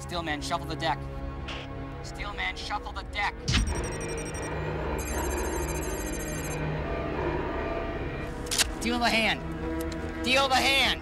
Steelman, shuffle the deck. Steelman, shuffle the deck. Deal the hand. Deal the hand.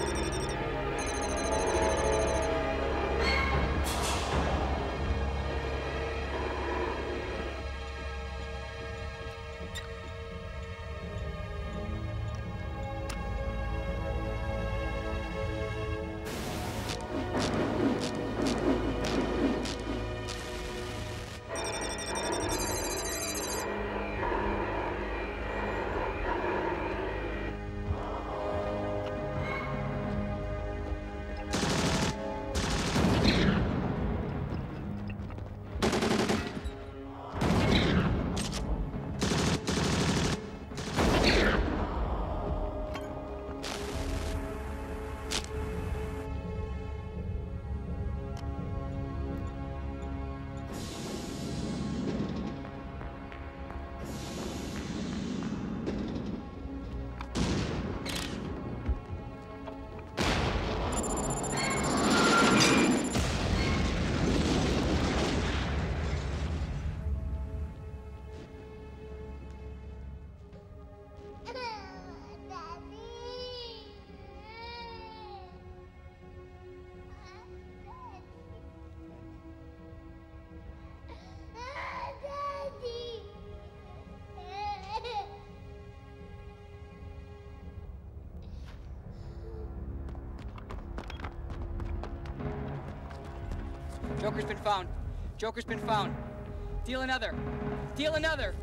Joker's been found. Joker's been found. Deal another. Deal another.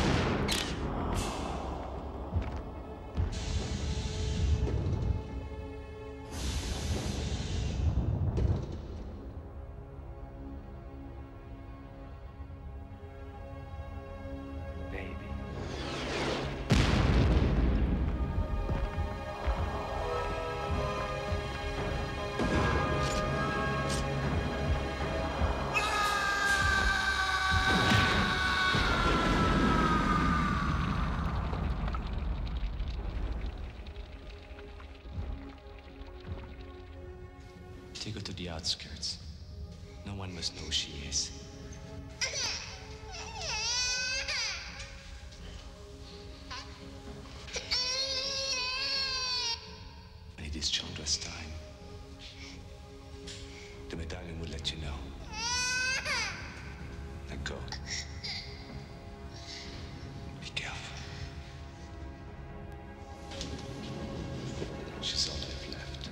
Take her to the outskirts. No one must know who she is. When it is Chandra's time, the medallion will let you know. Now go. Be careful. She's all I've left.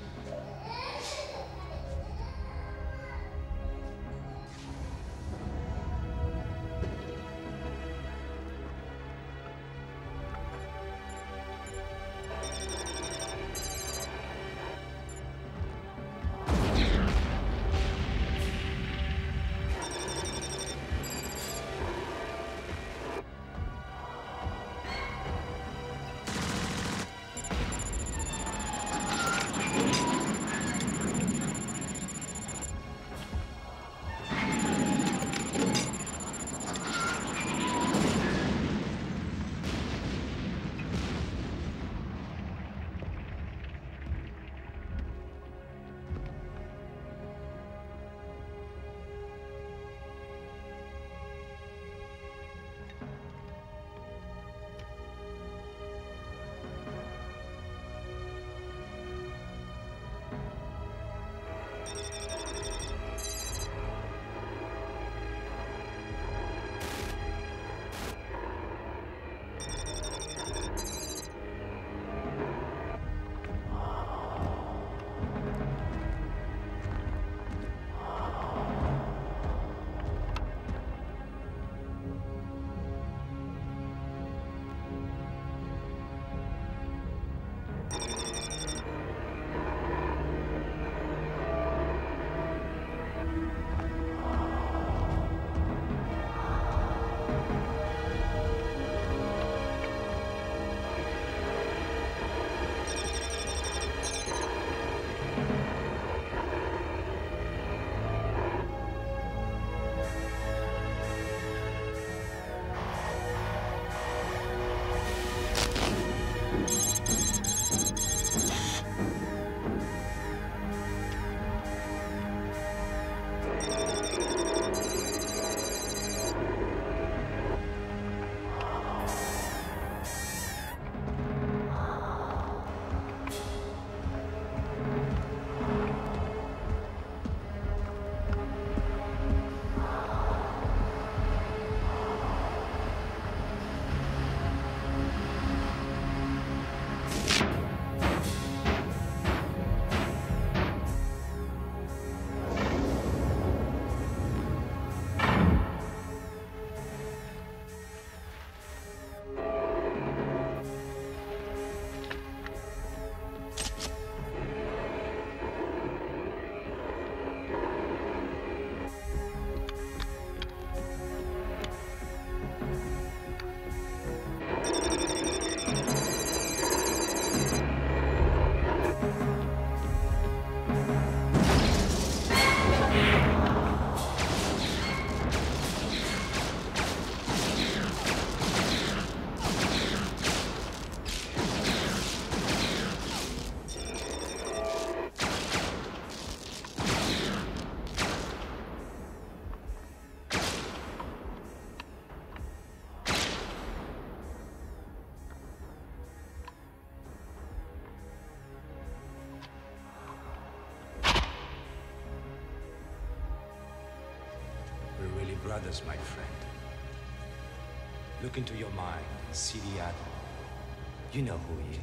brothers, my friend. Look into your mind and see the other. You know who he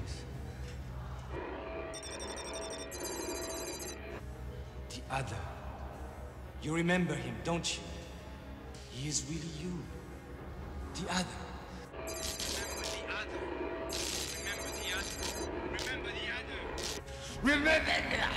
is. The other. You remember him, don't you? He is really you. The other. Remember the other. Remember the other. Remember the other. Remember the other.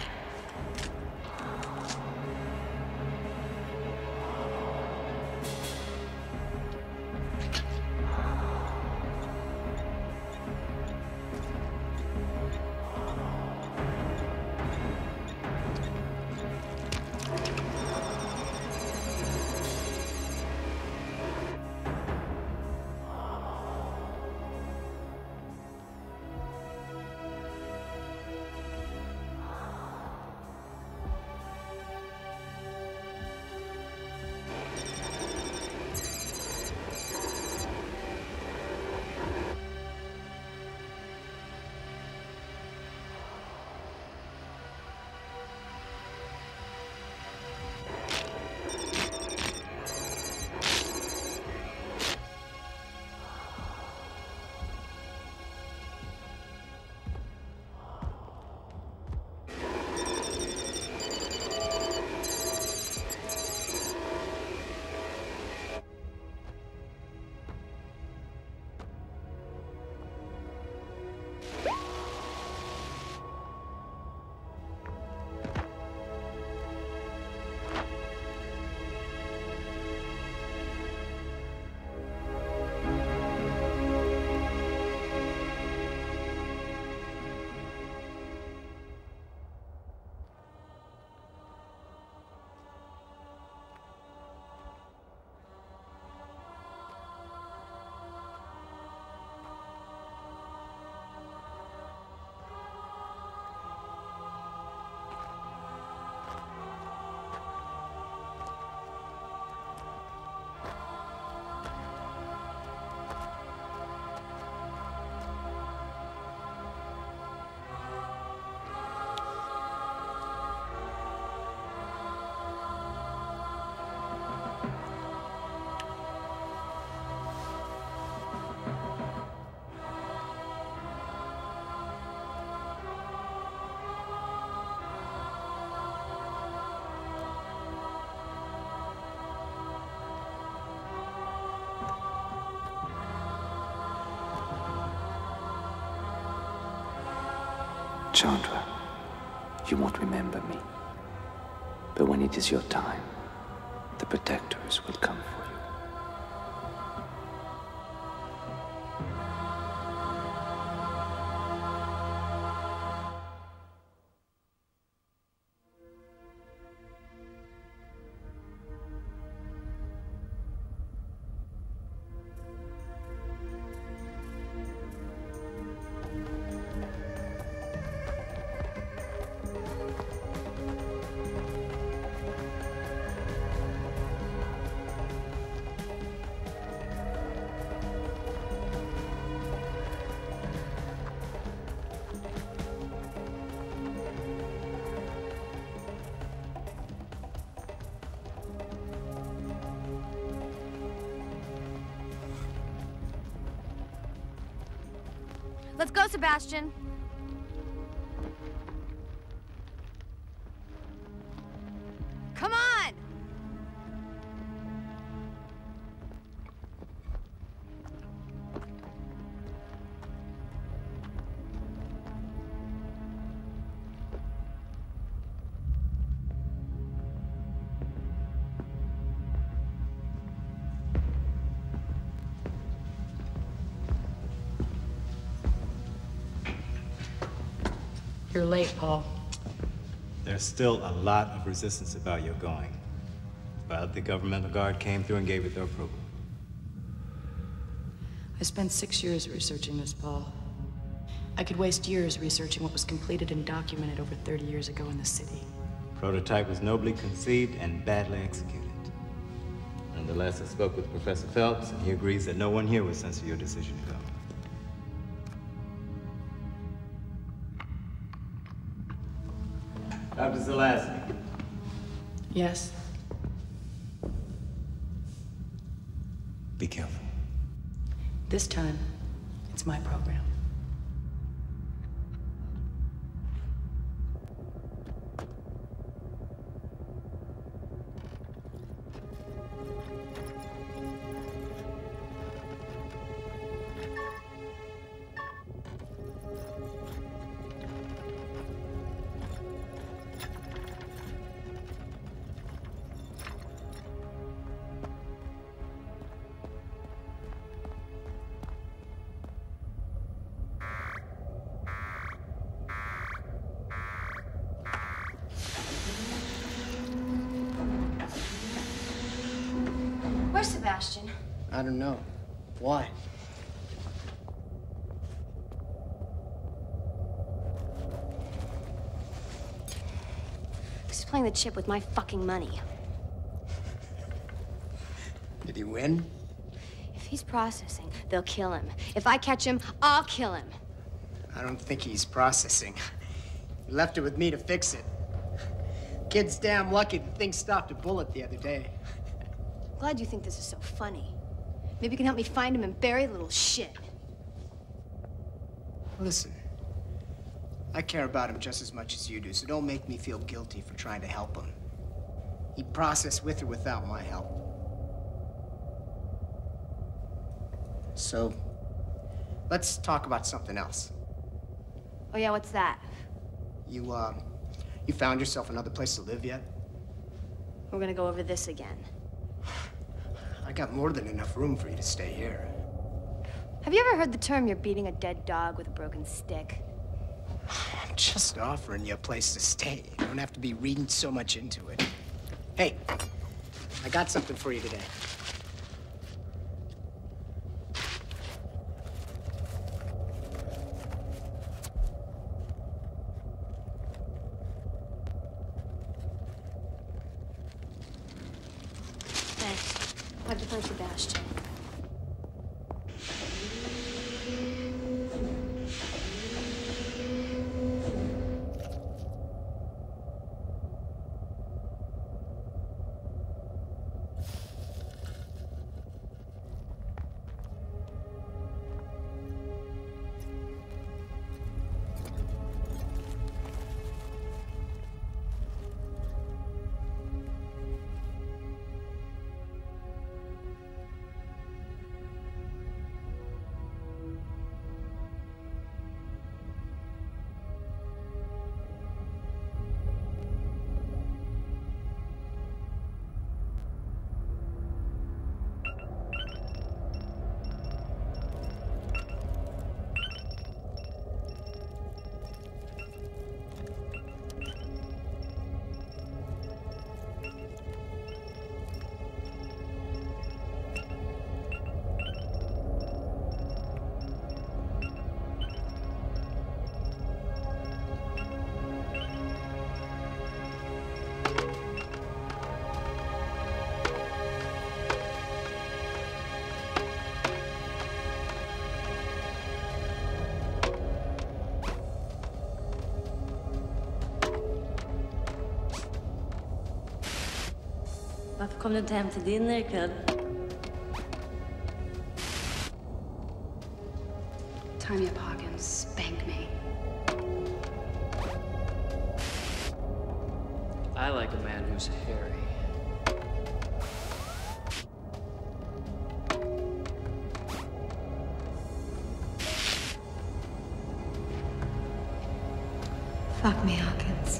Chandra, you won't remember me. But when it is your time, the protectors will come for you. Let's go, Sebastian. Come on! You're late, Paul. There's still a lot of resistance about your going. But the governmental guard came through and gave it their approval. I spent 6 years researching this, Paul. I could waste years researching what was completed and documented over 30 years ago in the city. Prototype was nobly conceived and badly executed. Nonetheless, I spoke with Professor Phelps, and he agrees that no one here would censor your decision to go. Dr. Zelazny. Yes? Be careful. This time, it's my program. Where's Sebastian? I don't know. Why? He's playing the chip with my fucking money. Did he win? If he's processing, they'll kill him. If I catch him, I'll kill him. I don't think he's processing. He left it with me to fix it. Kid's damn lucky the thing stopped a bullet the other day. Glad you think this is so funny. Maybe you can help me find him and bury the little shit. Listen, I care about him just as much as you do, so don't make me feel guilty for trying to help him. He'd process with or without my help. So, let's talk about something else. Oh yeah, what's that? You found yourself another place to live yet? We're gonna go over this again. I got more than enough room for you to stay here. Have you ever heard the term you're beating a dead dog with a broken stick? I'm just offering you a place to stay. You don't have to be reading so much into it. Hey, I got something for you today. Thanks. How'd you find Sebastian? Varför kom du inte hem till din närklubb? Tie me up, Hawkins. Spank me. I like a man who's hairy. Fuck me, Hawkins.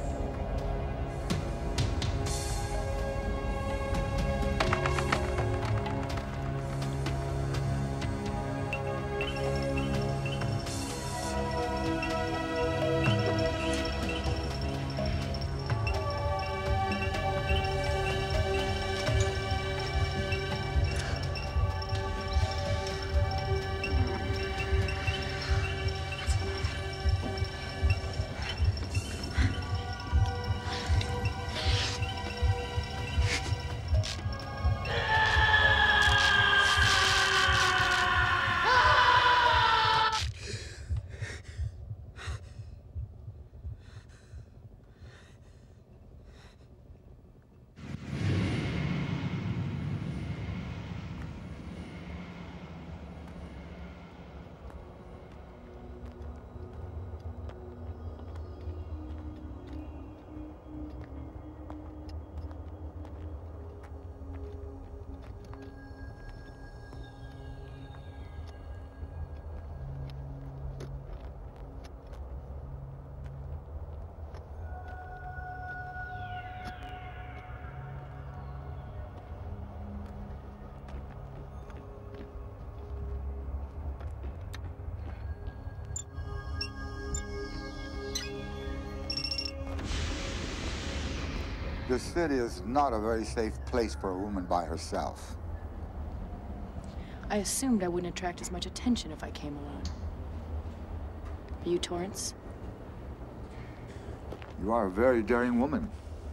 The city is not a very safe place for a woman by herself. I assumed I wouldn't attract as much attention if I came alone. Are you Torrance? You are a very daring woman.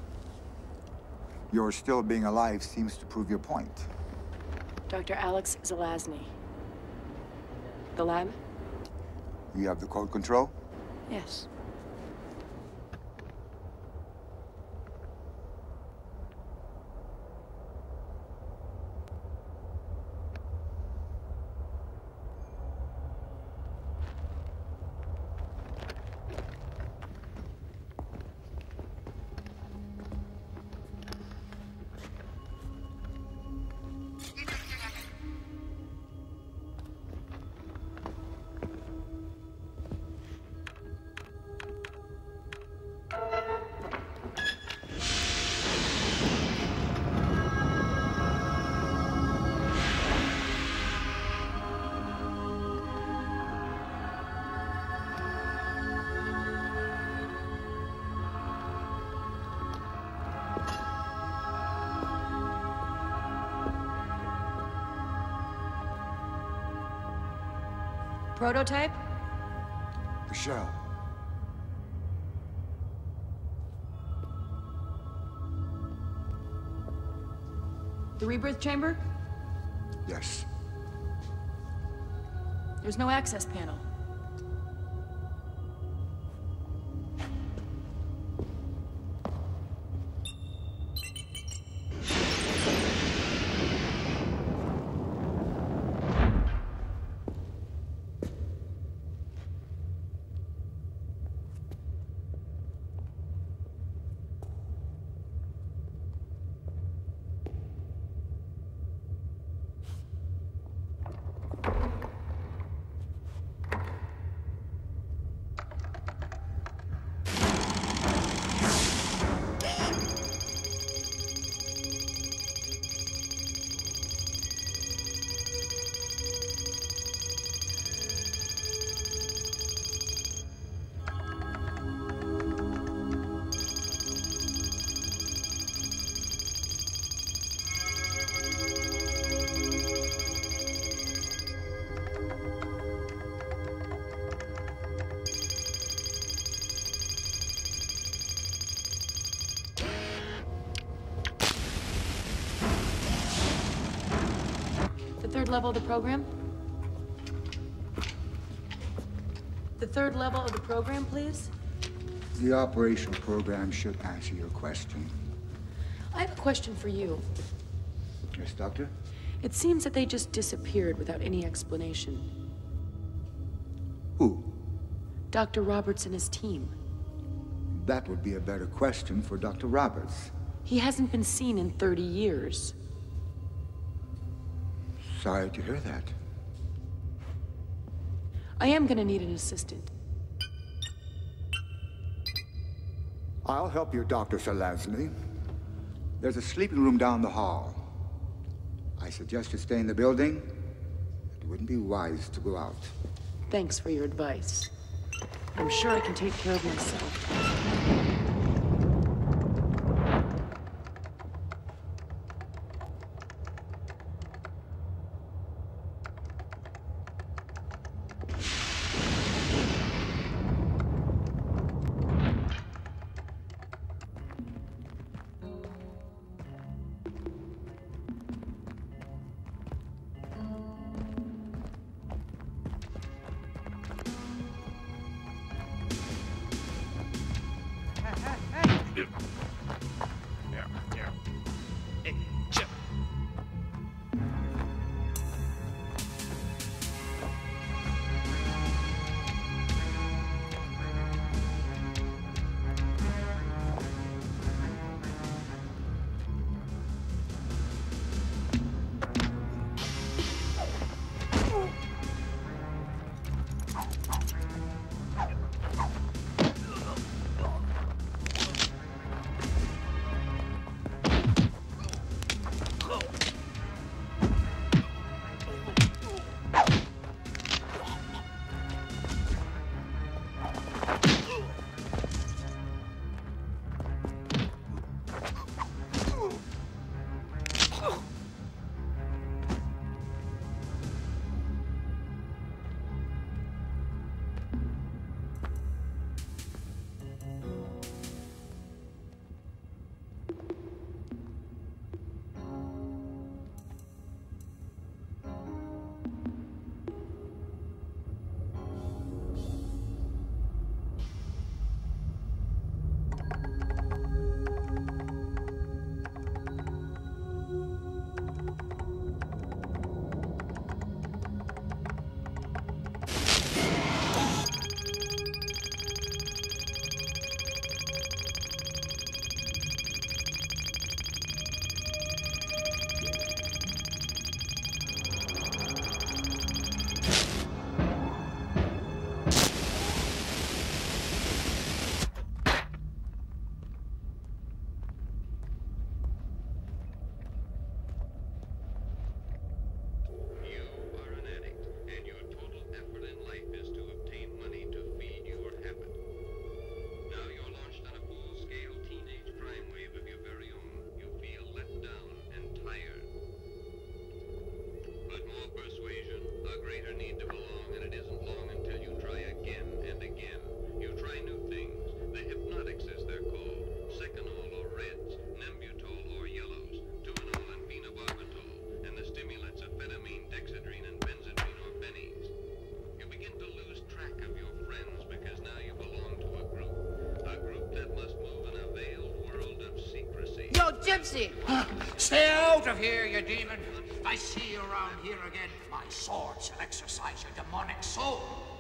Your still being alive seems to prove your point. Dr. Alex Zelazny. The lab? You have the code control? Yes. Prototype? Michelle. The rebirth chamber? Yes. There's no access panel. Third level of the program? The third level of the program, please? The operational program should answer your question. I have a question for you. Yes, Doctor? It seems that they just disappeared without any explanation. Who? Dr. Roberts and his team. That would be a better question for Dr. Roberts. He hasn't been seen in 30 years. Sorry to hear that. I am gonna need an assistant. I'll help you, Dr. Zelazny. There's a sleeping room down the hall. I suggest you stay in the building. It wouldn't be wise to go out. Thanks for your advice. I'm sure I can take care of myself. Gypsy! Stay out of here, you demon! If I see you around here again, my sword shall exercise your demonic soul.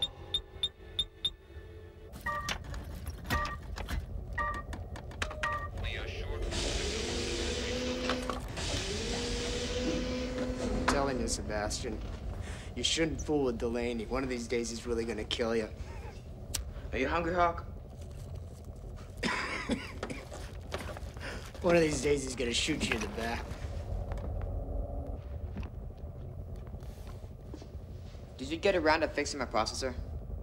I'm telling you, Sebastian, you shouldn't fool with Delaney. One of these days, he's really gonna kill you. Are you hungry, Hawk? One of these days, he's gonna shoot you in the back. Did you get around to fixing my processor?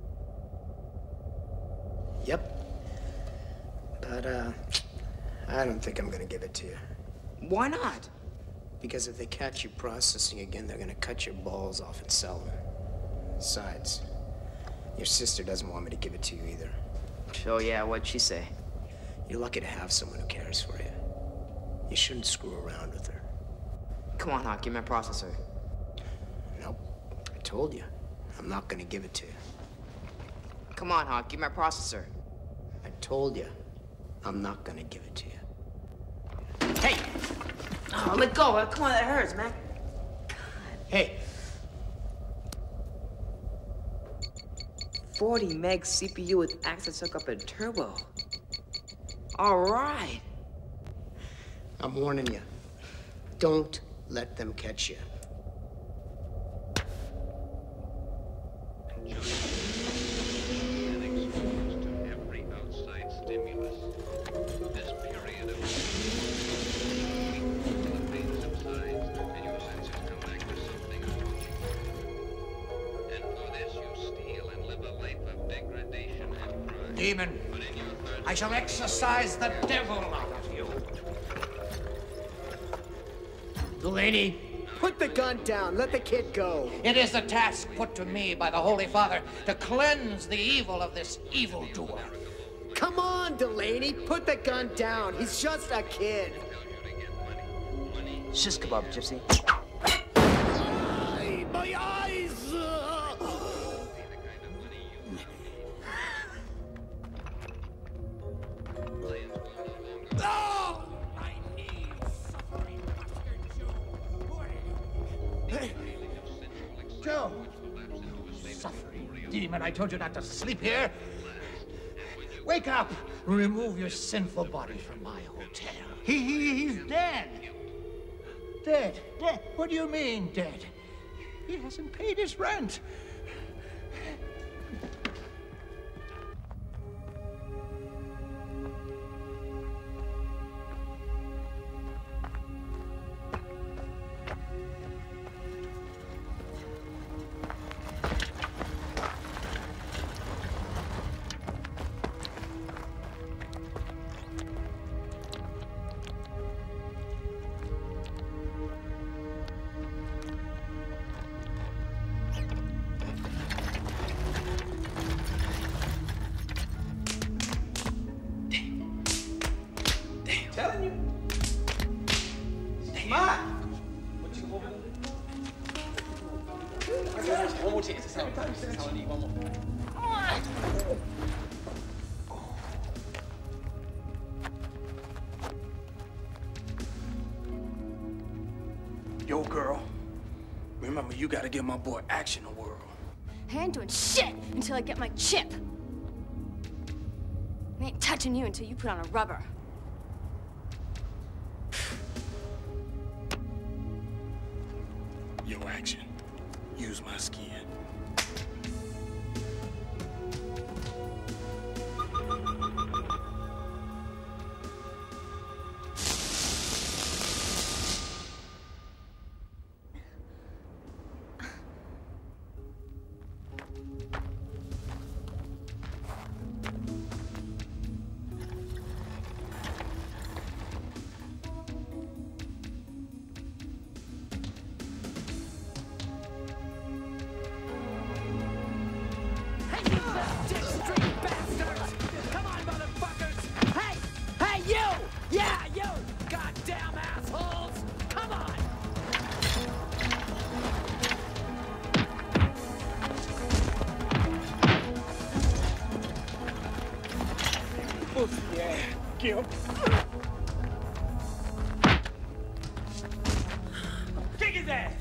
Yep. But, I don't think I'm gonna give it to you. Why not? Because if they catch you processing again, they're gonna cut your balls off and sell them. Besides, your sister doesn't want me to give it to you either. Oh, yeah, what'd she say? You're lucky to have someone who cares for you. You shouldn't screw around with her. Come on, Hawk, give me my processor. Nope. I told you. I'm not gonna give it to you. Come on, Hawk, give me my processor. I told you. I'm not gonna give it to you. Hey! Oh, let go. Come on, that hurts, man. Hey! 40 meg CPU with access hookup and turbo. All right. I'm warning you. Don't let them catch you. Demon, I shall exorcise the devil out of you. Delaney, put the gun down. Let the kid go. It is the task put to me by the Holy Father to cleanse the evil of this evildoer. Come on, Delaney, put the gun down. He's just a kid. Shish kebab, Gypsy. My eyes! Oh, my knees suffering, Hey, Joe. Suffering demon, I told you not to sleep here. Wake up. Remove your sinful body from my hotel. He's dead. Dead? Dead? What do you mean, dead? He hasn't paid his rent. Telling you. Ma! What you over there? One more chance. Every time you say that, I need one more. Yo, girl. Remember, you gotta give my boy Action a whirl. I ain't doing shit until I get my chip. I ain't touching you until you put on a rubber. Yo, Action. Use my skin. Yeah, Gil. death!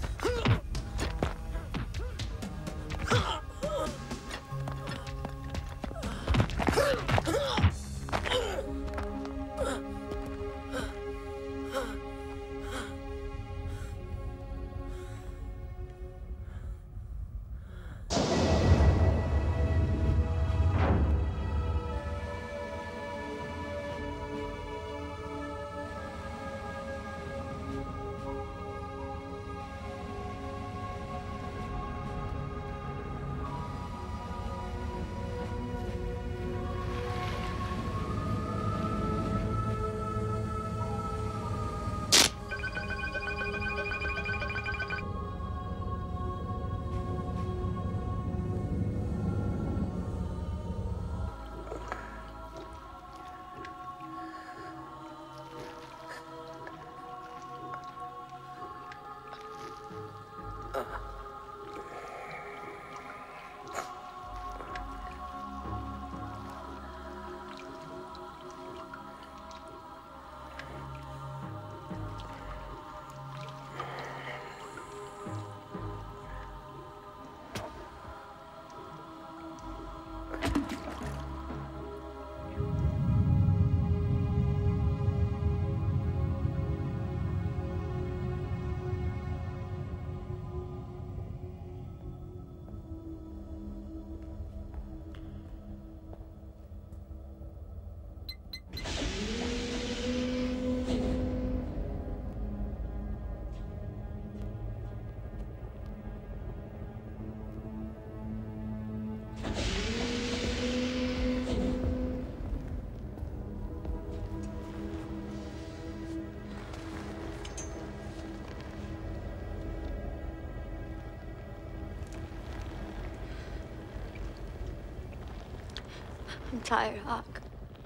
I'm tired, Hawk.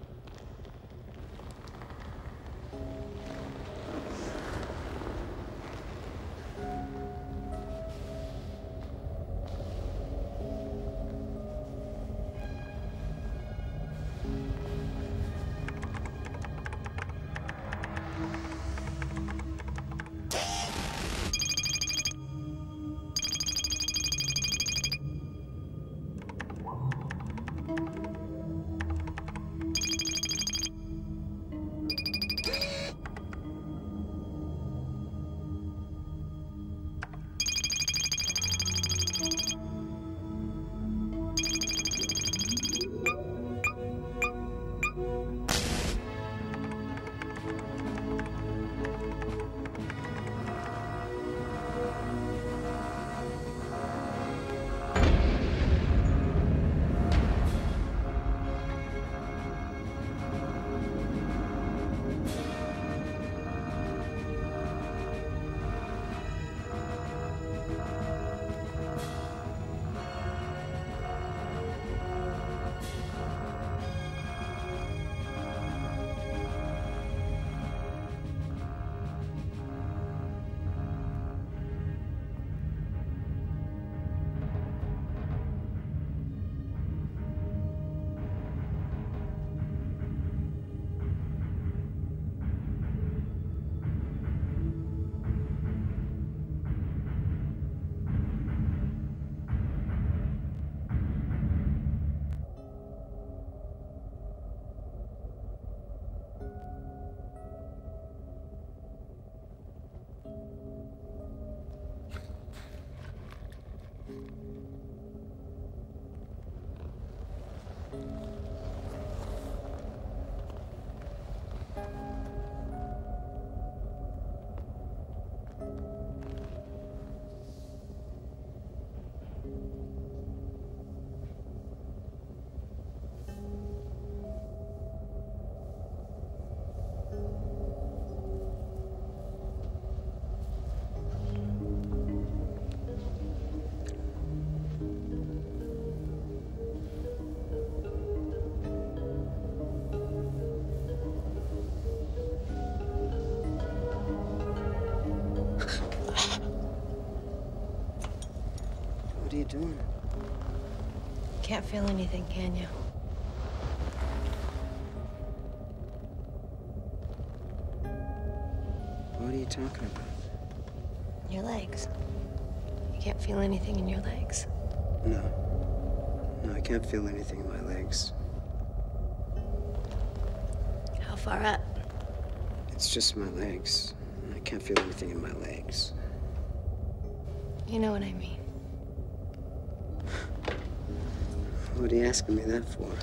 What are you doing? Can't feel anything, can you? What are you talking about? your legs. You can't feel anything in your legs. No. No, I can't feel anything in my legs. How far up? It's just my legs. I can't feel anything in my legs. You know what I mean. What are you asking me that for?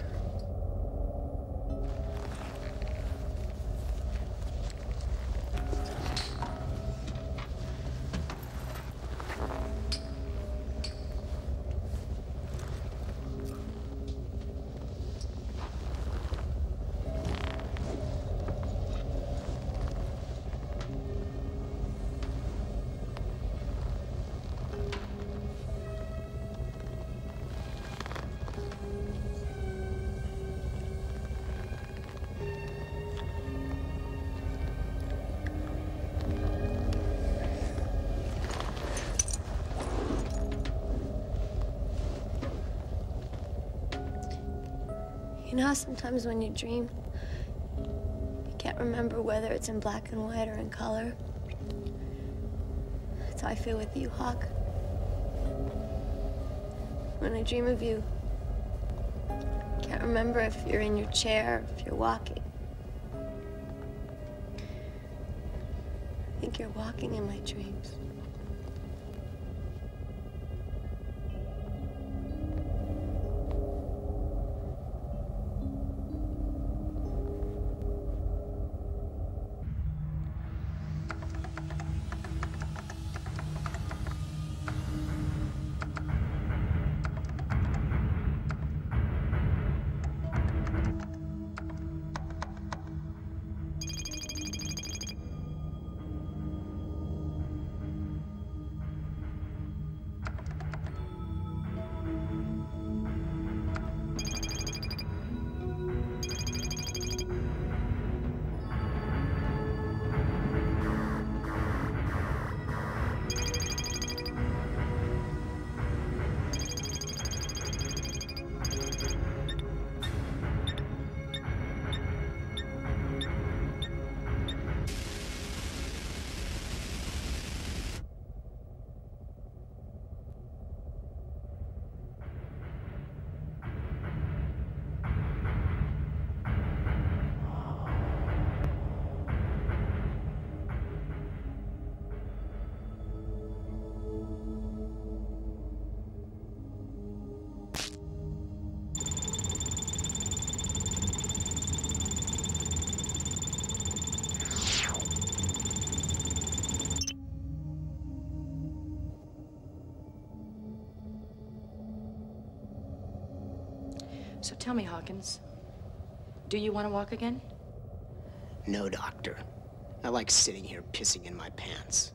You know how sometimes when you dream, you can't remember whether it's in black and white or in color? That's how I feel with you, Hawk. When I dream of you, I can't remember if you're in your chair, if you're walking. I think you're walking in my dreams. So tell me, Hawkins, do you want to walk again? No, Doctor. I like sitting here pissing in my pants.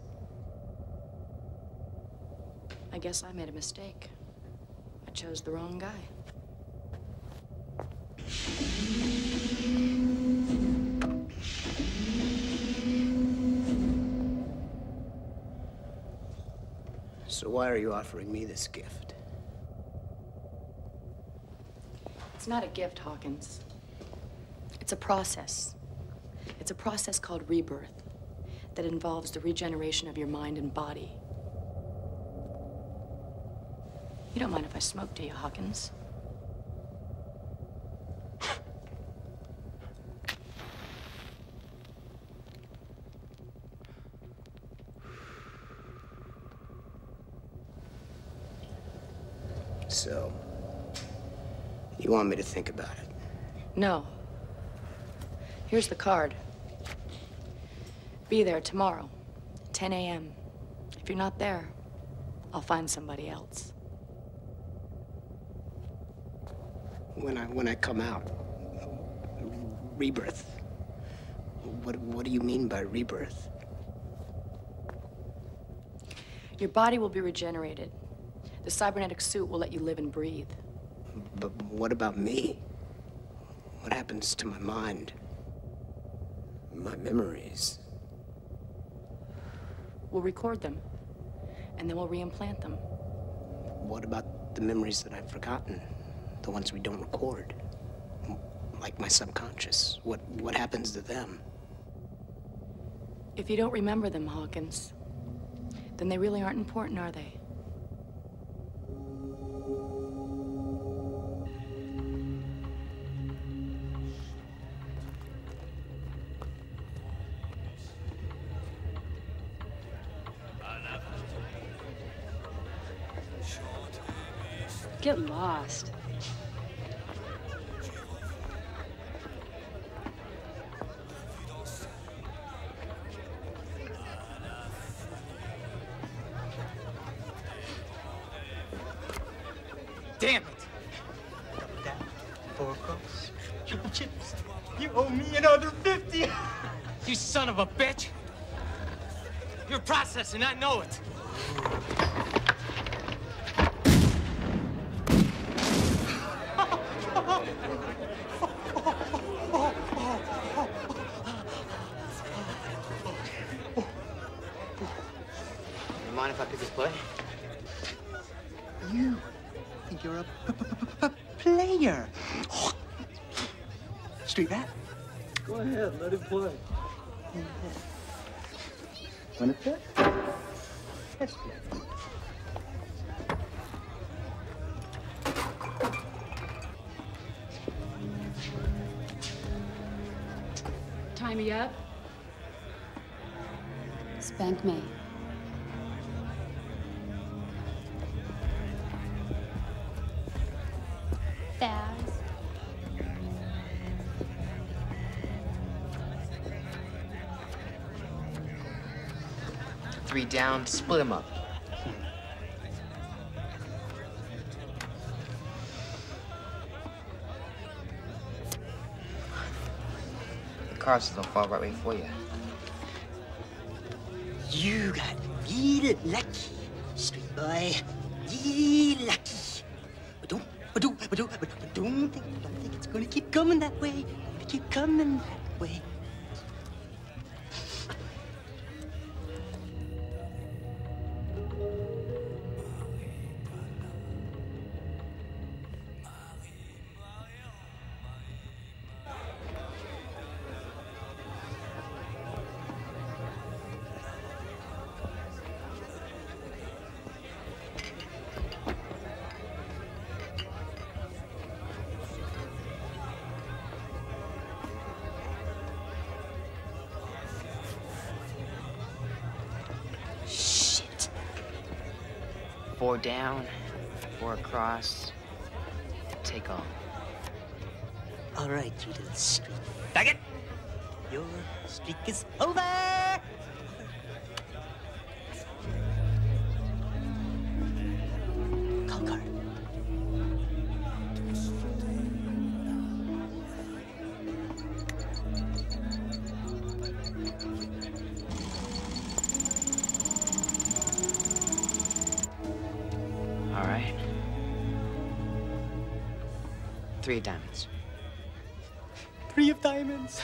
I guess I made a mistake. I chose the wrong guy. So why are you offering me this gift? It's not a gift, Hawkins. It's a process. It's a process called rebirth that involves the regeneration of your mind and body. You don't mind if I smoke, do you, Hawkins? So, you want me to think about it? No. Here's the card. Be there tomorrow, 10 a.m. If you're not there, I'll find somebody else. When I come out, rebirth. What do you mean by rebirth? Your body will be regenerated. The cybernetic suit will let you live and breathe. But what about me? What happens to my mind? My memories? We'll record them, and then we'll reimplant them. What about the memories that I've forgotten? The ones we don't record? Like my subconscious? What happens to them? If you don't remember them, Hawkins, Then they really aren't important, are they? Get lost. Damn it! Double down, 4 across, triple chips. You owe me another 50. You son of a bitch! You're processing, I know it. Mind if I pick this play? You think you're a player? Street rat? Go ahead, let it play. Wanna play? Let's play. Tie me up. Spank me. Fast. Three down, split them up. The cards don't fall right way for you. You got really lucky, street boy. Really lucky. But don't think it's gonna keep coming that way. Keep coming that way. Four down, 4 across. Take on. All right, you little street faggot. Your streak is over. Call card. All right. 3 of diamonds. 3 of diamonds.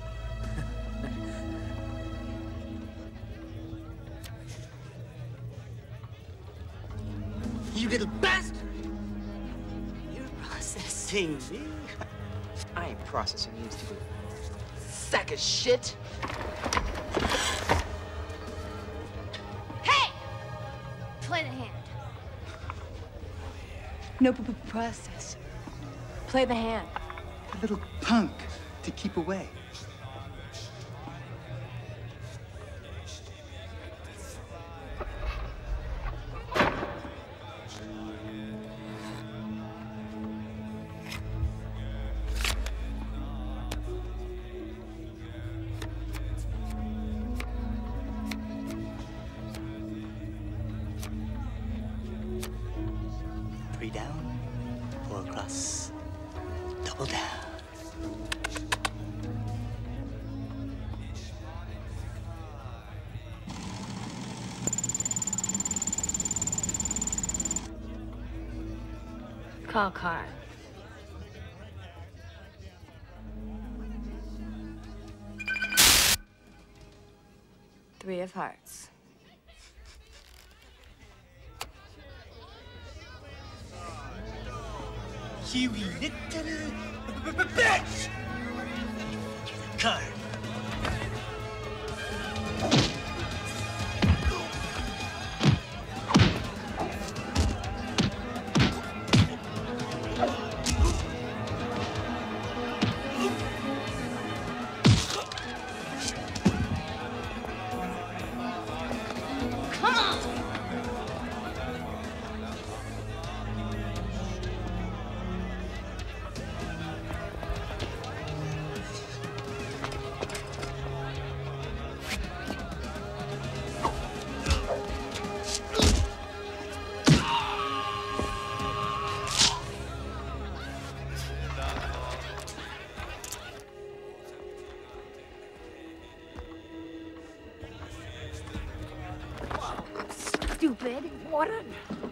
You little bastard! You're processing me. I ain't processing you, stupid sack of shit. Hey! Play the hand. No process. Play the hand. A little punk to keep away. Down, 4 across, double down. Call card. Three of hearts. You little bitch! Card. getting water.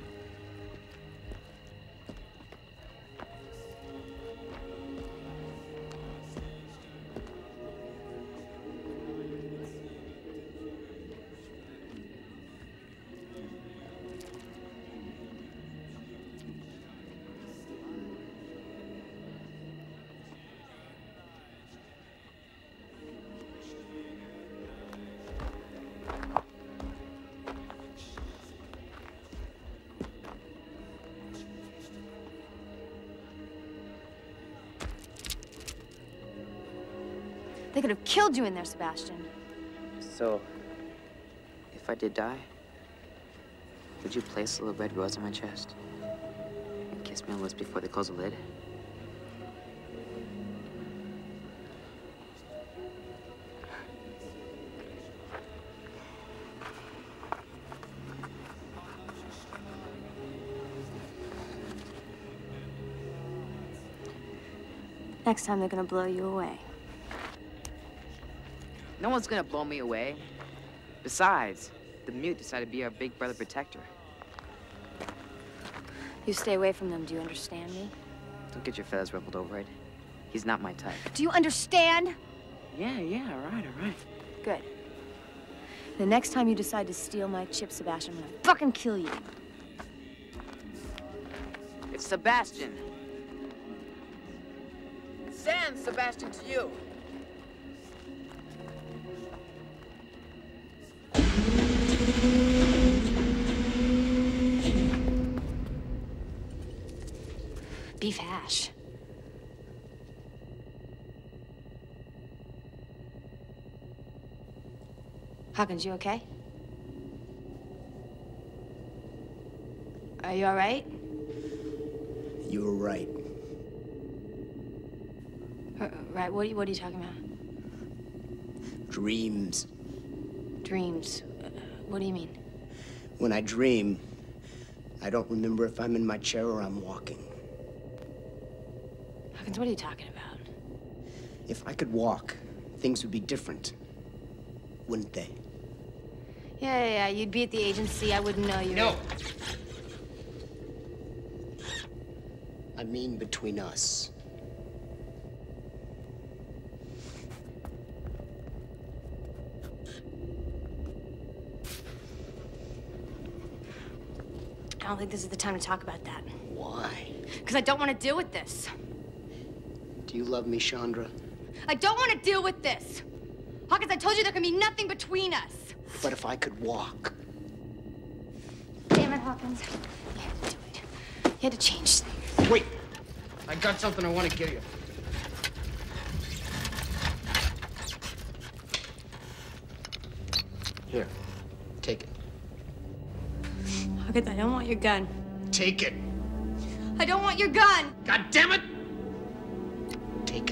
They could have killed you in there, Sebastian. So, if I did die, would you place a little red rose on my chest? And kiss me on the lips before they close the lid? Next time they're gonna blow you away. No one's gonna blow me away. Besides, the mute decided to be our big brother protector. You stay away from them, do you understand me? Don't get your feathers ruffled over it. He's not my type. Do you understand? Yeah, all right. Good. The next time you decide to steal my chip, Sebastian, I'm gonna fucking kill you. It's Sebastian. Send Sebastian to you. Beef hash. Hawkins, you okay? Are you all right? You were right. Right, what are you talking about? Dreams. Dreams. What do you mean? When I dream, I don't remember if I'm in my chair or I'm walking. Hawkins, what are you talking about? If I could walk, things would be different, wouldn't they? Yeah, you'd be at the agency, I wouldn't know you. No! I mean between us. I don't think this is the time to talk about that. Why? Because I don't want to deal with this. Do you love me, Chandra? I don't want to deal with this. Hawkins, I told you there can be nothing between us. But if I could walk. Damn it, Hawkins. You had to do it. You had to change things. Wait! I got something I want to give you. Here, take it. Hawkins, I don't want your gun. Take it. I don't want your gun! God damn it! Take it.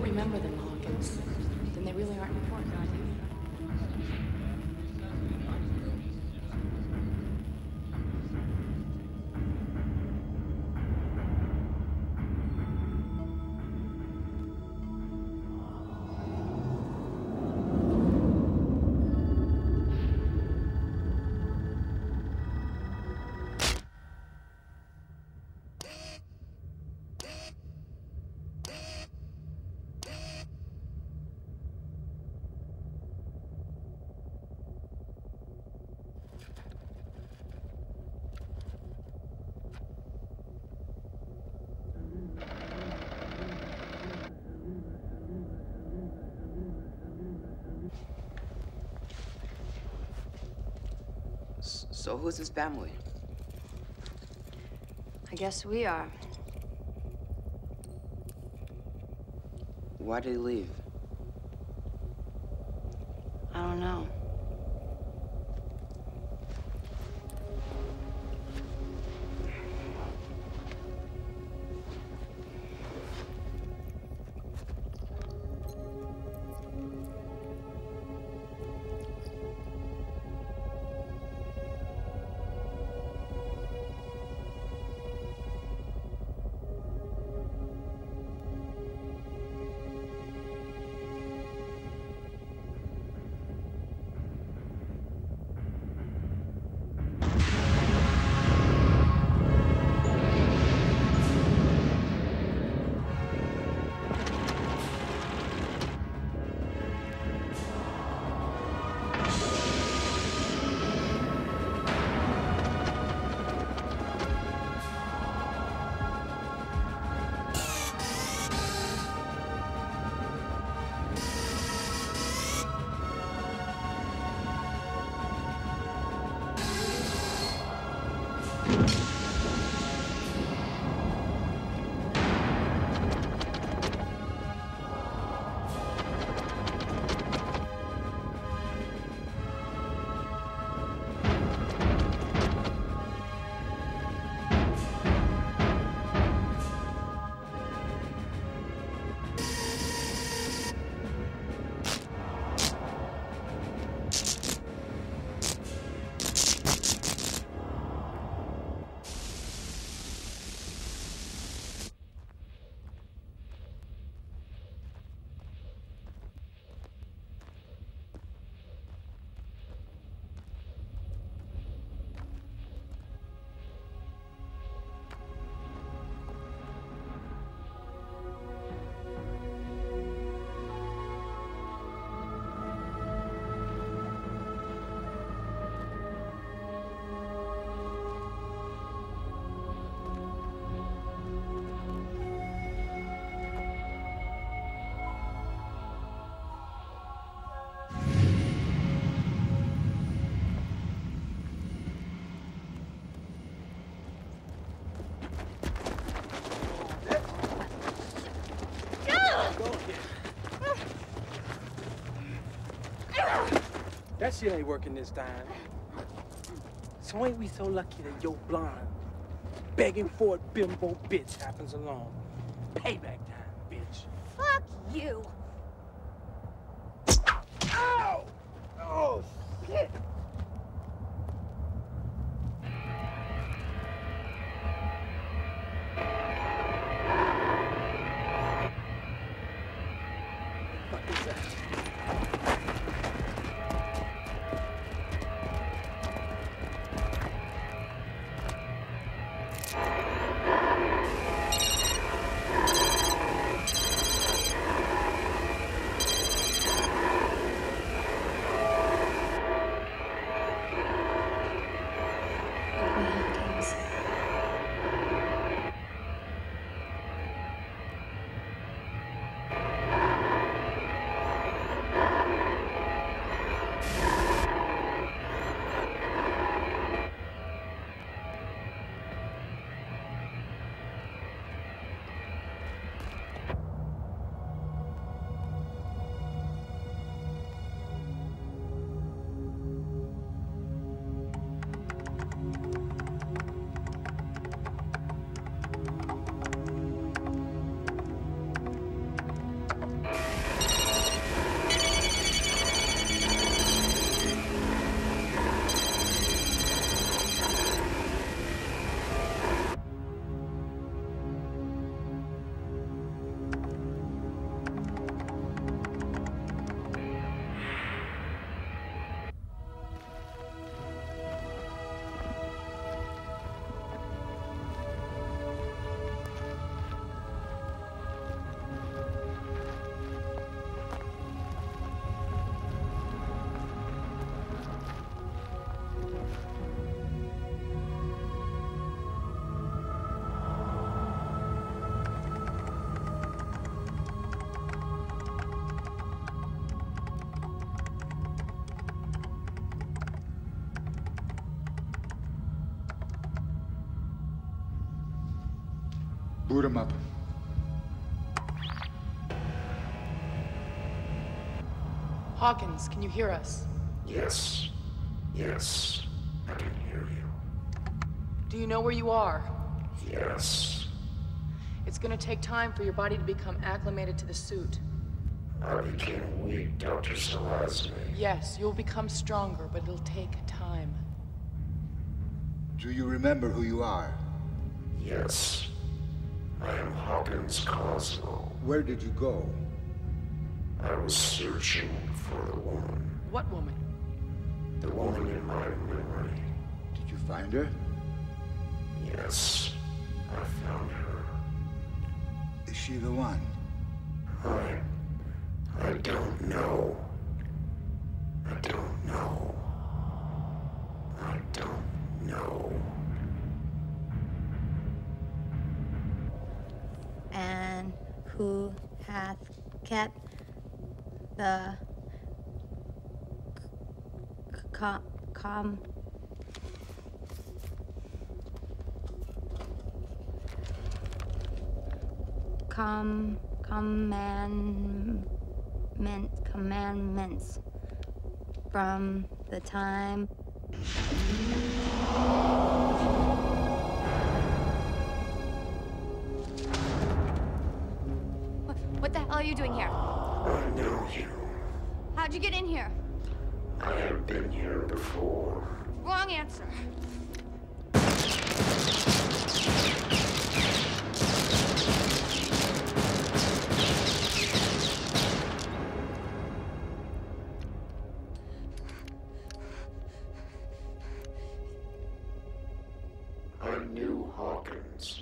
remember them, Hawkins, then they really aren't important, are they? So who's his family? I guess we are. Why did he leave? I don't know. That shit ain't working this time. So ain't we so lucky that your blonde, begging for it bimbo bitch happens along. Payback time, bitch. Fuck you! Ow! Oh, shit! Boot him up. Hawkins, can you hear us? Yes. Yes. I can hear you. Do you know where you are? Yes. It's gonna take time for your body to become acclimated to the suit. I became weak, Dr. Selazny. Yes, you'll become stronger, but it'll take time. Do you remember who you are? Yes. I am Hawkins Cosmo. Where did you go? I was searching for the woman. What woman? The woman in my memory. Did you find her? Yes. I found her. Is she the one? I don't know. I don't know. I don't know. And who hath kept the commandments from the time What the hell are you doing here? I know you. How'd you get in here? I have been here before. Wrong answer. I knew Hawkins.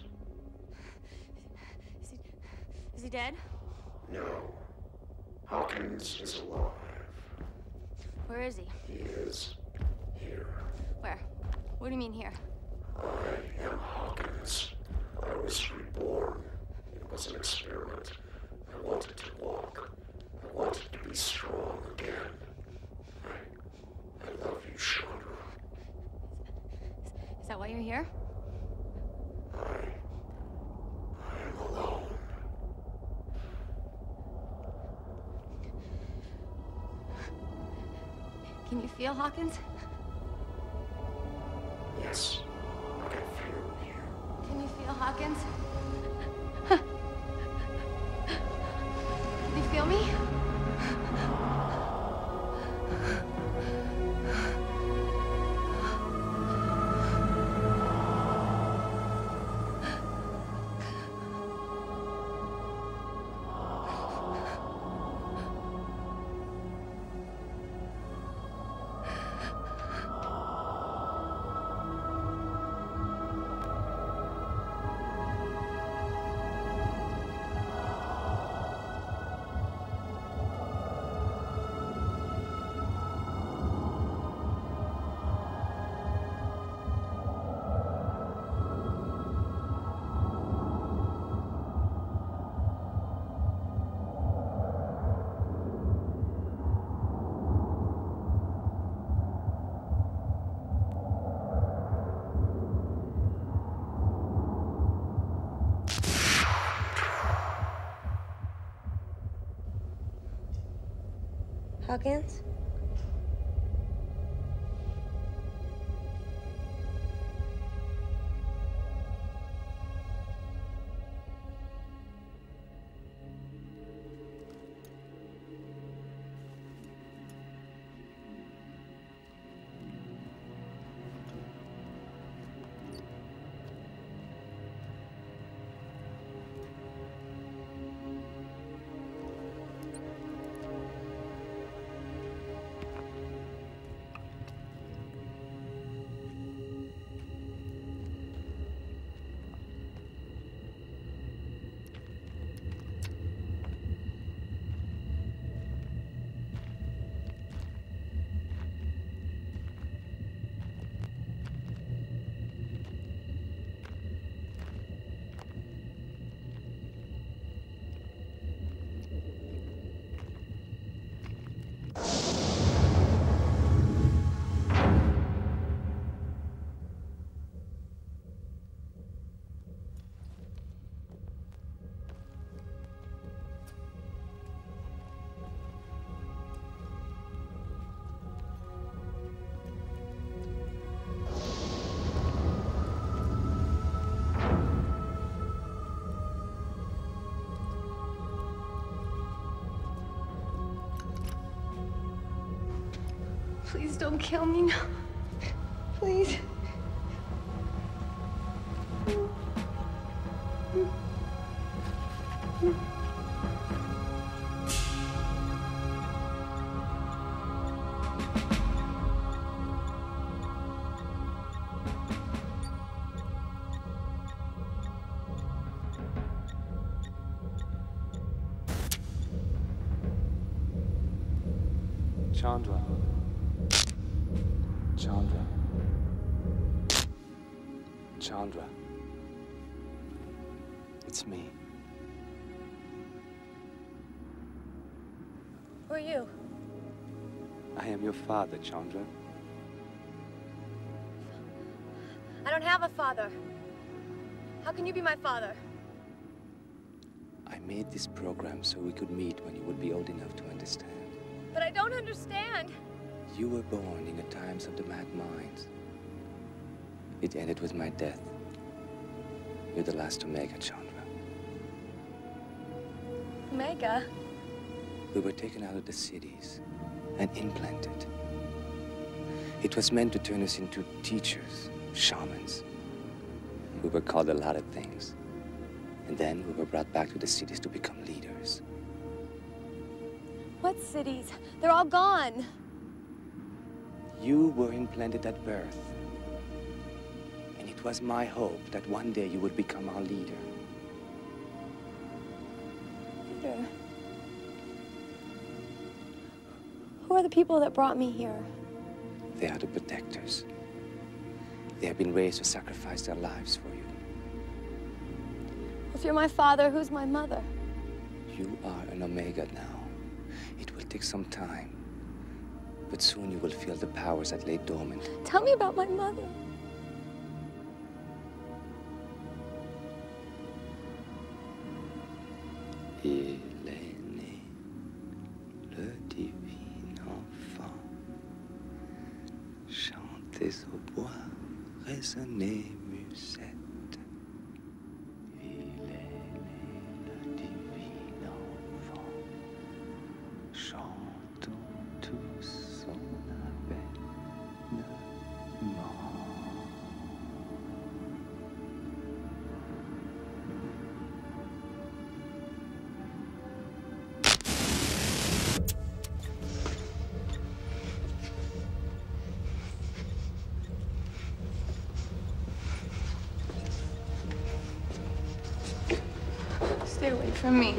Is he dead? No. Hawkins is alive. Where is he? He is here. Where? What do you mean here? I am Hawkins. I was reborn. It was an experiment. I wanted to walk. I wanted to be strong again. I love you, Chandra. Is that why you're here? I am alone. Can you feel Hawkins? Yes, I can feel you. Can you feel Hawkins? Can you feel me? Hawkins? Please don't kill me now. Please. Chandra. Chandra. Chandra. It's me. Who are you? I am your father, Chandra. I don't have a father. How can you be my father? I made this program so we could meet when you would be old enough to understand. But I don't understand. You were born in the times of the Mad Minds. It ended with my death. You're the last Omega, Chandra. Omega? We were taken out of the cities and implanted. It was meant to turn us into teachers, shamans. We were called a lot of things. And then we were brought back to the cities to become leaders. What cities? They're all gone. You were implanted at birth. And it was my hope that one day you would become our leader. Leader? Who are the people that brought me here? They are the protectors. They have been raised to sacrifice their lives for you. If you're my father, who's my mother? You are an Omega now. It will take some time, but soon you will feel the powers that lay dormant. Tell me about my mother. Il est né, le divin enfant. Chantez au bois, résonnez musette. Il est né, le divin enfant. Chantons tous son avènement. Stay away from me.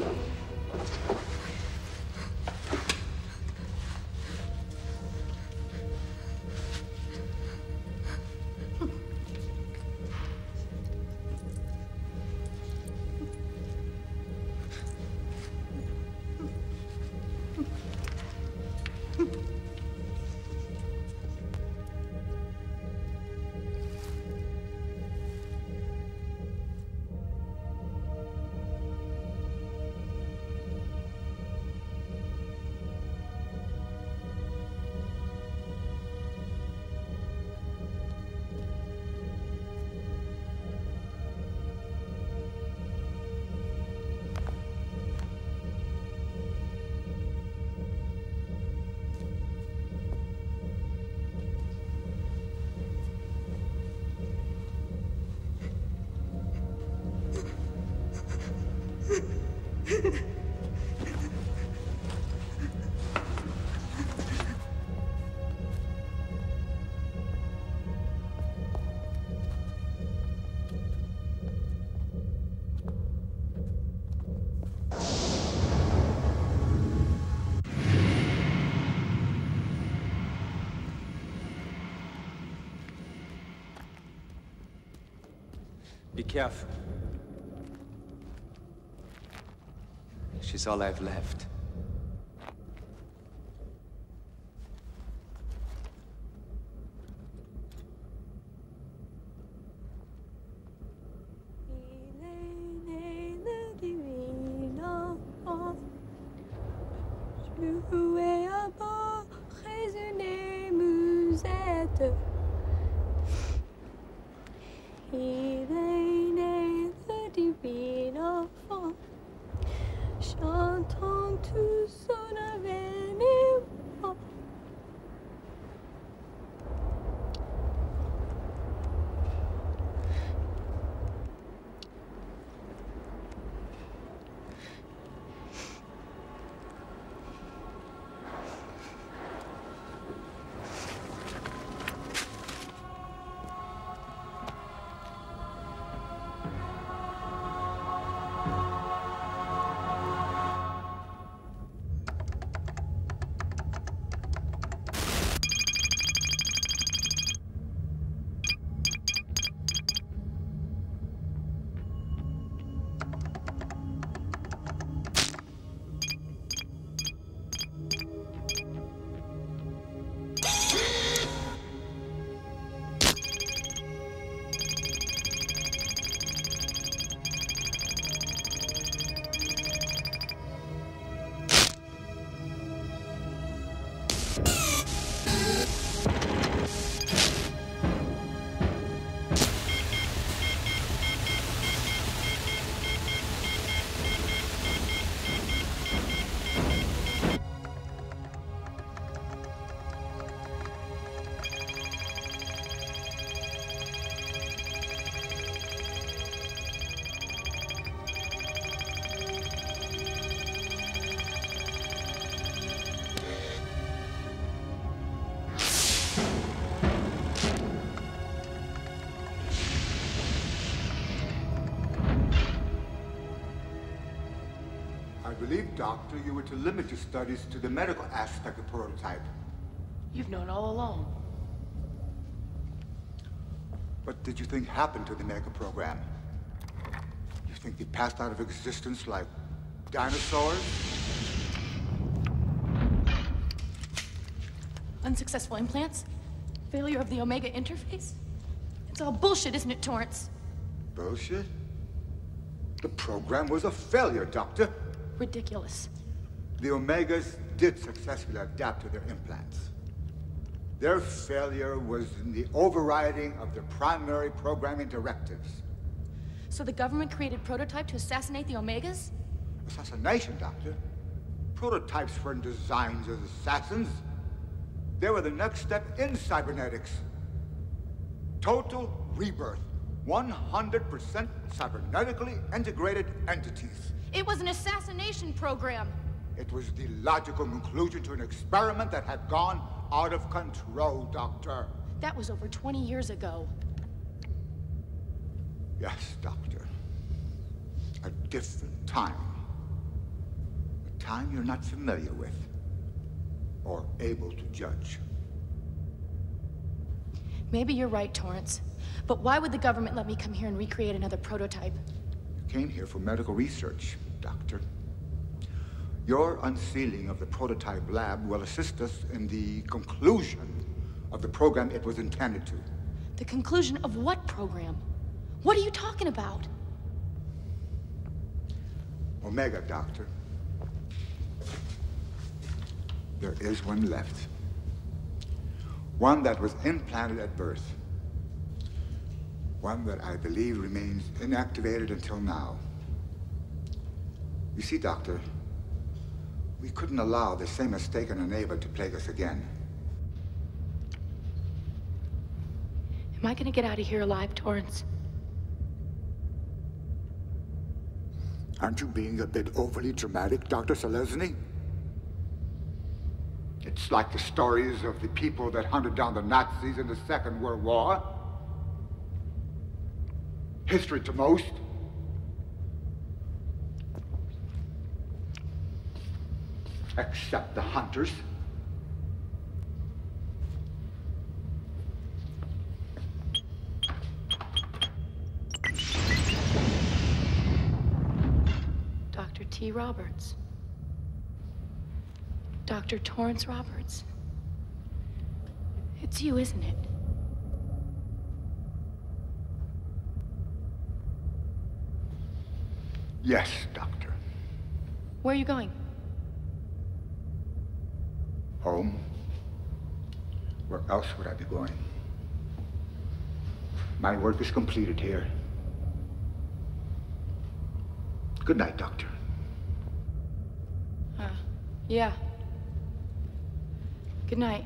Be careful. She's all I've left. Jouez à bord, résonnez musette. Il est né le divin enfant, chantons tous son avènement. Doctor, you were to limit your studies to the medical aspect of prototype. You've known all along. What did you think happened to the medical program? You think they passed out of existence like dinosaurs? Unsuccessful implants? Failure of the Omega interface? It's all bullshit, isn't it, Torrance? Bullshit? The program was a failure, Doctor. Ridiculous. The Omegas did successfully adapt to their implants. Their failure was in the overriding of their primary programming directives. So the government created Prototype to assassinate the Omegas? Assassination, Doctor? Prototypes weren't designed as assassins. They were the next step in cybernetics. Total rebirth. 100% cybernetically integrated entities. It was an assassination program. It was the logical conclusion to an experiment that had gone out of control, Doctor. That was over 20 years ago. Yes, Doctor. A different time. A time you're not familiar with or able to judge. Maybe you're right, Torrance. But why would the government let me come here and recreate another prototype? You came here for medical research, Doctor. Your unsealing of the prototype lab will assist us in the conclusion of the program it was intended to. The conclusion of what program? What are you talking about? Omega, Doctor. There is one left. One that was implanted at birth. One that I believe remains inactivated until now. You see, Doctor, we couldn't allow the same mistake on Ava to plague us again. Am I gonna get out of here alive, Torrance? Aren't you being a bit overly dramatic, Dr. Selesny? It's like the stories of the people that hunted down the Nazis in the Second World War. History to most. Except the hunters. Dr. T. Roberts. Dr. Torrance Roberts. It's you, isn't it? Yes, Doctor. Where are you going? Home. Where else would I be going? My work is completed here. Good night, Doctor. Yeah. Good night.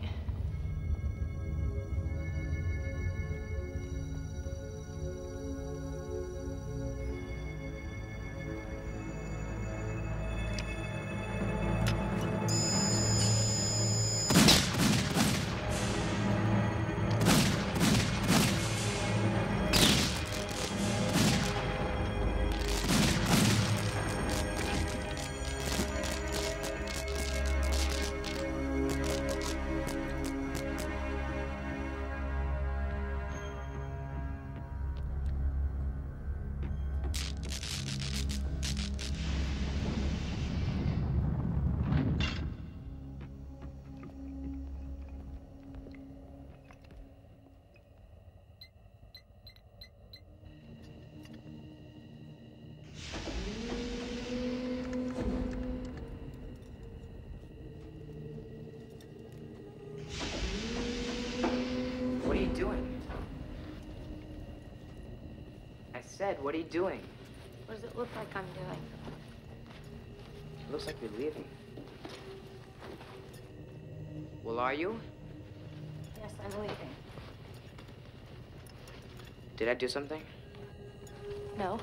What are you doing? What does it look like I'm doing? It looks like you're leaving. Well, are you? Yes, I'm leaving. Did I do something? No.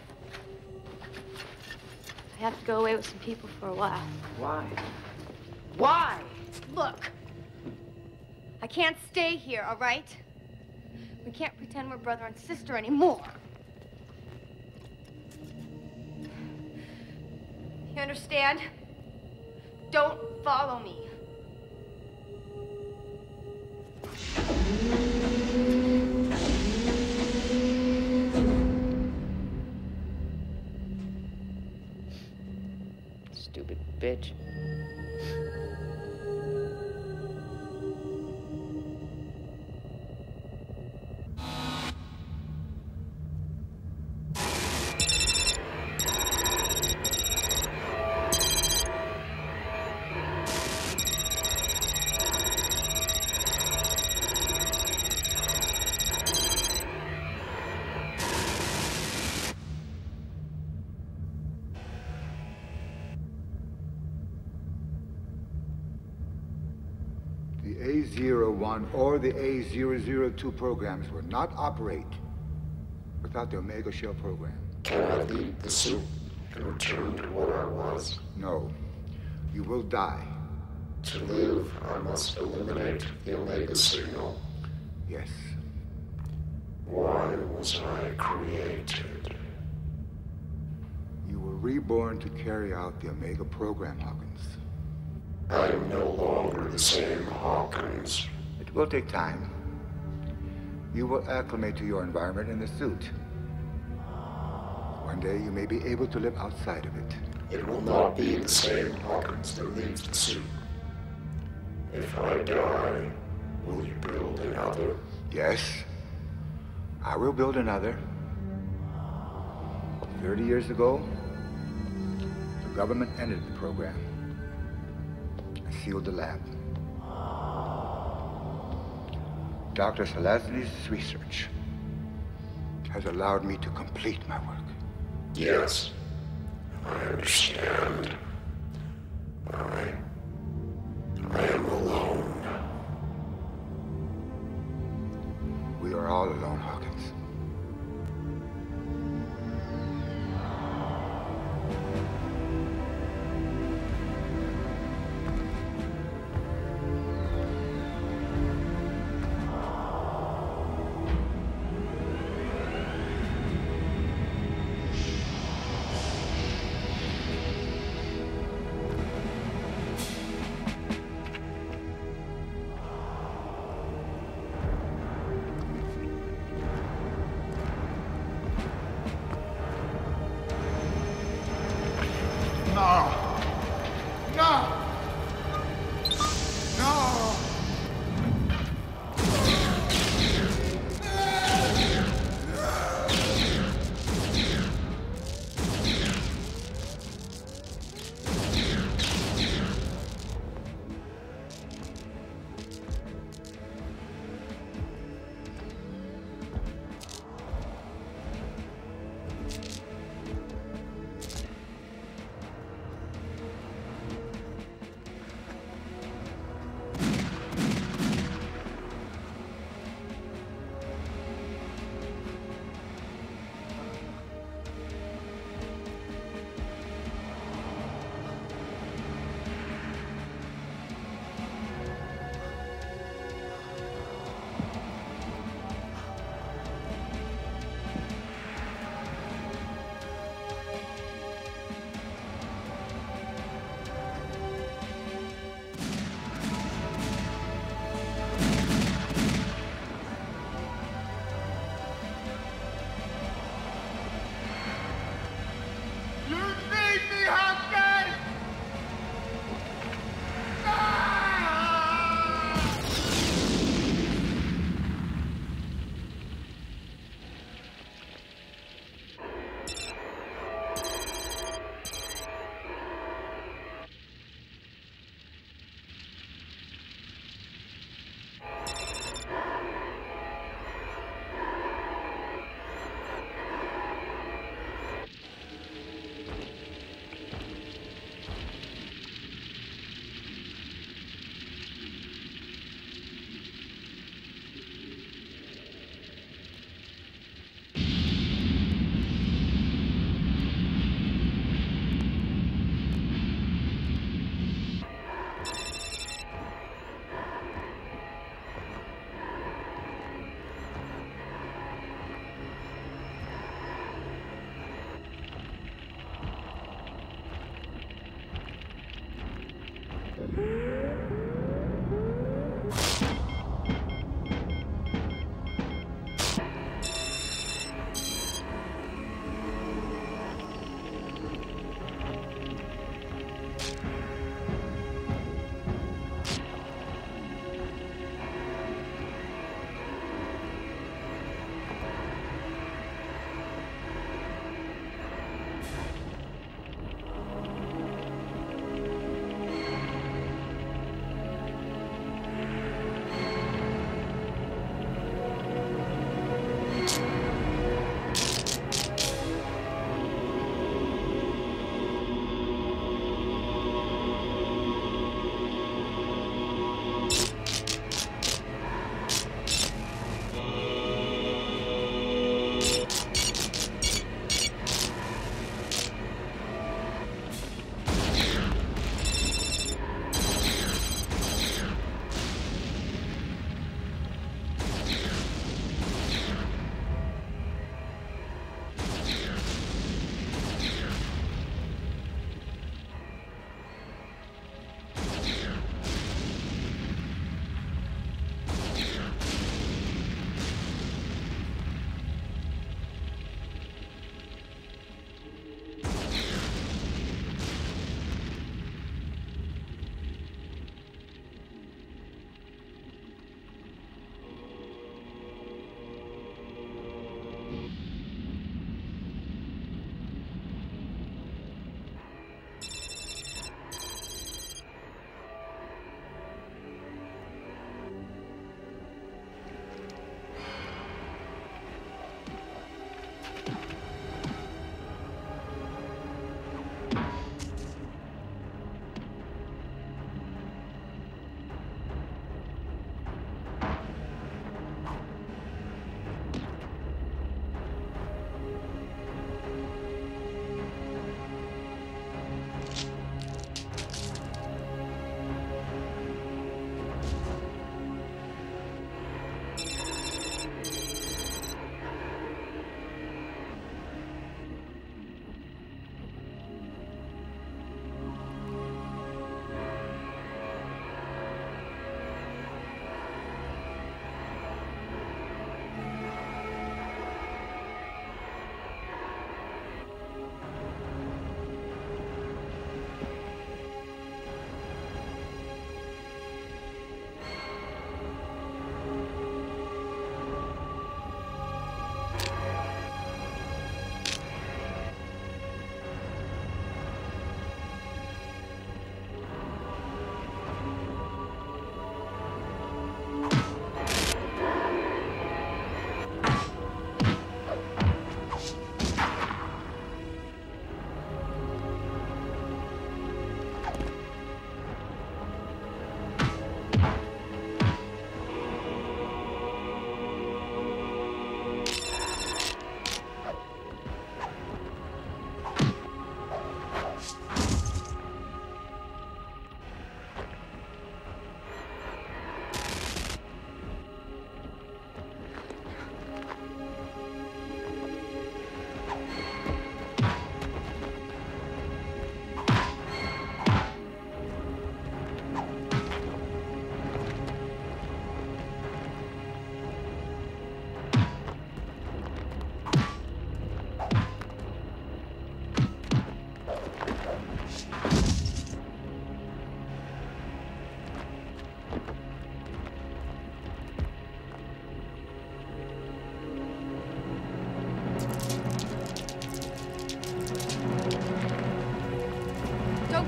I have to go away with some people for a while. Why? Why? Look. I can't stay here, all right? We can't pretend we're brother and sister anymore. You understand? Don't follow me. Stupid bitch. The A01 or the A002 programs will not operate without the Omega Shell program. Can I leave the suit and return to what I was? No. You will die. To live, I must eliminate the Omega signal. Yes. Why was I created? You were reborn to carry out the Omega program, Hawkins. I am no longer the same Hawkins. It will take time. You will acclimate to your environment in the suit. One day you may be able to live outside of it. It will not be the same Hawkins that leaves the suit. If I die, will you build another? Yes. I will build another. 30 years ago, the government ended the program. I sealed the lab. Dr. Selazny's research has allowed me to complete my work. Yes, I understand. I am alone. We are all alone, Hawkins.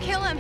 kill him!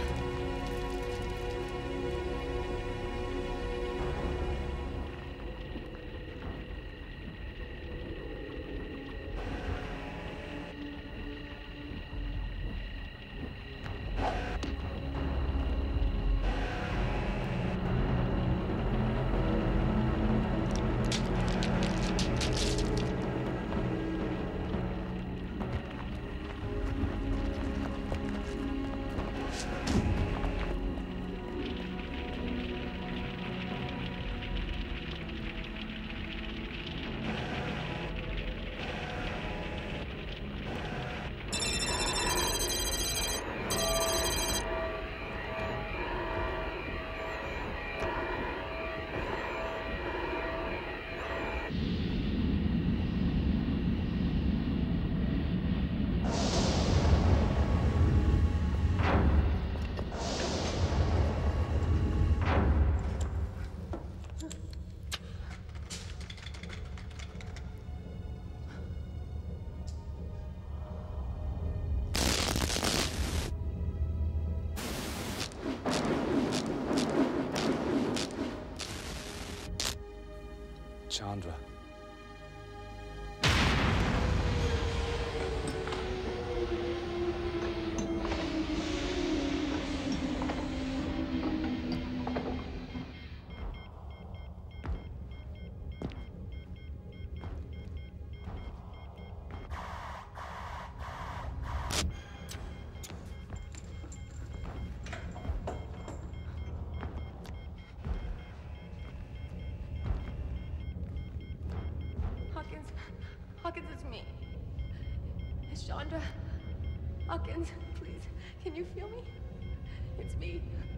Chandra. Hawkins, it's me. It's Chandra. Hawkins, please, can you feel me? It's me.